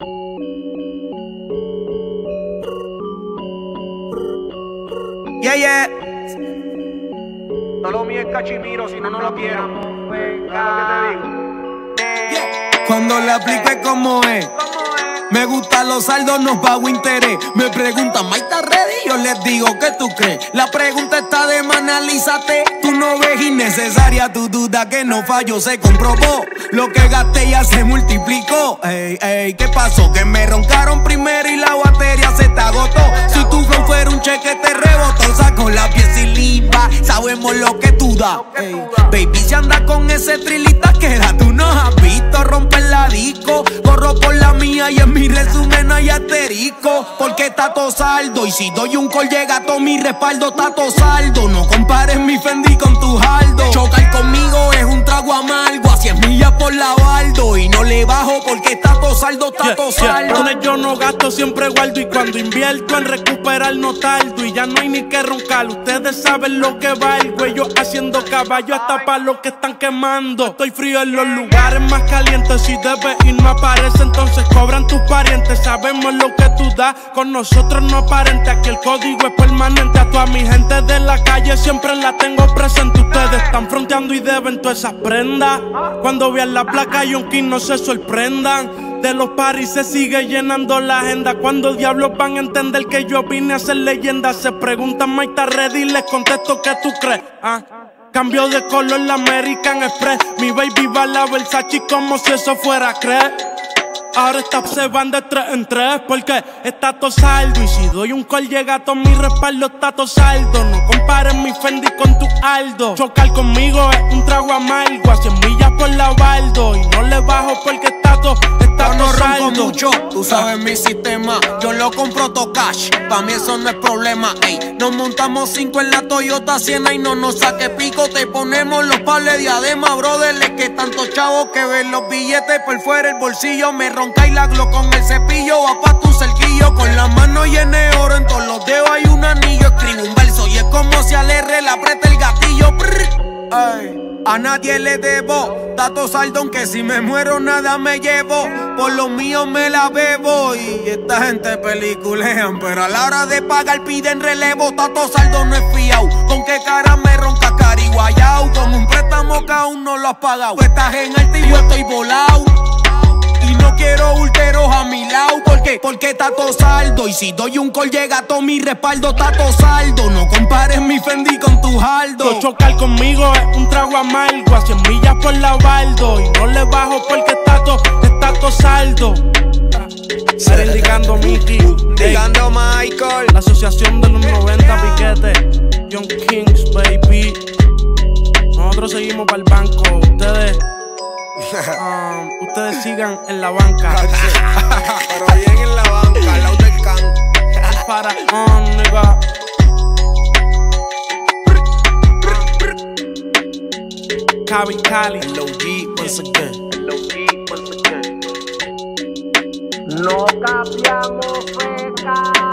Yeah, yeah. No lo mío es cachimiro, si no, no lo quiero. Cuando le aplique como es. Me gustan los saldos, no pago interés. Me preguntan, ¿Mike está ready? Yo les digo, ¿qué tú crees? La pregunta está de más, analízate. Tú no ves innecesaria tu duda que no falló, se comprobó. Lo que gasté ya se multiplicó. Ey, ey, ¿qué pasó? Que me roncaron primero y la batería se te agotó. Si tu flow fuera un cheque te rebotó. Saco la pieza y liba, sabemos lo que tú das. Baby, si andas con ese trilita que da, tú no has visto romper la disco. Corro por la mía y en mi resumen no hay asterisco, porque está todo saldo. Y si doy un call llega todo mi respaldo, está todo saldo. No compares mi Fendi con tu Jaldo. Chocar conmigo es un trago amargo, a 100 millas por la baldo. Y no le bajo porque está todo saldo, está todo saldo. Donde yo no gasto siempre guardo, y cuando invierto en recuperar no tardo. Y ya no hay ni que roncar, ustedes saben lo que valgo. Yo haciendo caballo hasta para los que están quemando. Estoy frío en los lugares más calientes, si debes ir no aparece, entonces cobran tus parientes. Sabemos lo que tú das, con nosotros no aparente. Aquí el código es permanente. A toda mi gente de la calle siempre la tengo presente. Ustedes están fronteando y deben todas esas prendas. Cuando vean la placa y un king no se sorprendan. De los paris se sigue llenando la agenda. Cuando diablos van a entender que yo vine a ser leyenda. Se preguntan, ¿Mike está ready? Les contesto, ¿qué tú crees? Cambio de color la American Express. Mi baby va a la Versace como si eso fuera creer. Ahora se van de 3 en 3 porque está todo saldo. Y si doy un call llega todo mi respaldo, está todo saldo. No compares mi Fendi con tu Aldo. Chocar conmigo es un trago amargo, a 100 millas por la baldo. Y no le bajo porque está todo no saldo. ronco mucho, tú sabes mi sistema. Yo lo compro todo cash, pa' mí eso no es problema. Ey, nos montamos 5 en la Toyota Siena y no nos saque pico. Te ponemos los pables de diadema, brother. Es que tantos chavos que ven los billetes por fuera el bolsillo. Me ronca y la glo con el cepillo. Va pa' tu cerquillo, con las manos llenas de oro. En todos los dedos hay un anillo. Escribo un verso y es como si al R le aprieta el gatillo. Ay, a nadie le debo. Tato saldo, aunque si me muero nada me llevo. Por lo mío me la bebo. Y esta gente peliculean, pero a la hora de pagar piden relevo. Tato saldo no es fiao. ¿Con qué cara me ronca cariguayao? Con un préstamo que aún no lo has pagado. Tú estás en alto y yo estoy volado. Y no quiero ulteros a mi lado, porque está todo saldo. Y si doy un call llega todo mi respaldo, está todo saldo. No compares mi Fendi con tu Jaldo. Chocar conmigo es un trago amargo, a 100 millas por la baldo. Y no le bajo porque está todo saldo. Estar indicando Mickey, Indicando Michael. la asociación de los 90 piquetes, Young Kings, baby. Nosotros seguimos para el banco, ustedes sigan en la banca. Pero bien en la banca, al lado del can. Para nigga. Cali. LOG, once again. No cambiamos feca.